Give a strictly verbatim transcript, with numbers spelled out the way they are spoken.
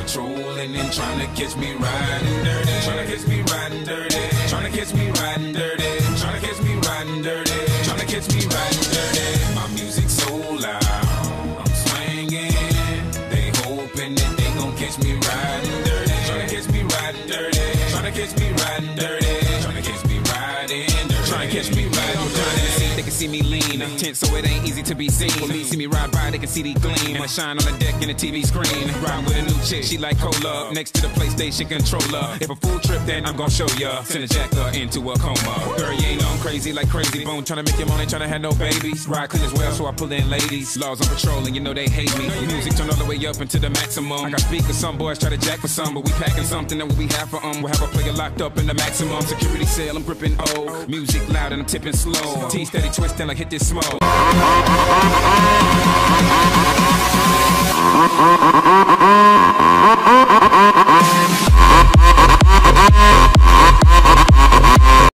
patrolling and trying to catch me riding dirty. Trying to catch me riding dirty. Trying to catch me riding dirty. Trying to catch me riding dirty. Trying to catch me riding dirty. My music's so loud, I'm swinging. They hoping that they gon' catch me riding dirty. Trying to catch me riding dirty. Trying to catch me riding dirty. Trying to catch me riding dirty. Trying to catch me riding dirty. They can see me lean, tense, so it ain't easy to be seen. When they see me ride by, they can see the gleam. I shine on the deck in the T V screen. Ride with a new chick, she like cola. Next to the PlayStation controller. If a full trip, then I'm gon' show ya. Send a jacker into a coma. Girl, you ain't on crazy like Crazy Bone. Tryna make your money, tryna have no babies. Ride clean as well, so I pull in ladies. Laws on patrol, and you know they hate me. Music turn all the way up into the maximum. I got speakers, some boys try to jack for some, but we packing something that we have for them. We'll have a player locked up in the maximum security cell. I'm gripping O. Music loud and I'm tipping slow. T steady twisting like hit this smoke.